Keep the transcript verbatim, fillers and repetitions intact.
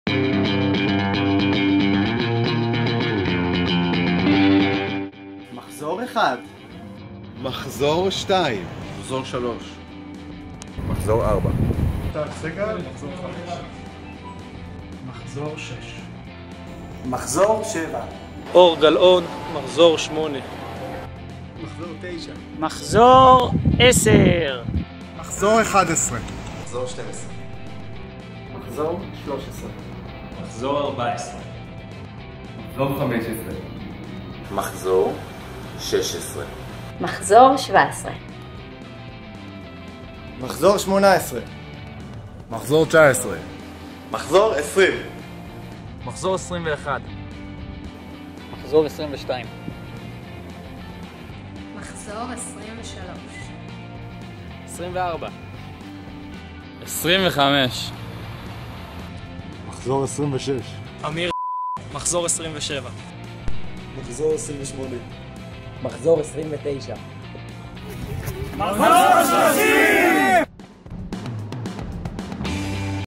מחזור אחד. מחזור שתיים. מחזור שלוש. מחזור ארבע. טל סגל, מחזור חמש. מחזור שש. מחזור שבע. אור גלאון, מחזור שמונה. מחזור תשע. מחזור עשר. מחזור אחד עשרה. מחזור שתים עשרה. מחזור שלוש עשרה. מחזור ארבע עשרה. מחזור חמש עשרה. מחזור שש עשרה. מחזור שבע עשרה. מחזור שמונה עשרה. מחזור תשע עשרה. מחזור עשרים. מחזור עשרים ואחת. מחזור עשרים ושתיים. מחזור עשרים ושלוש. עשרים וארבע. עשרים וחמש. מחזור עשרים ושש. אמיר, מחזור עשרים ושבע. מחזור עשרים ושמונה. מחזור עשרים ותשע. מחזור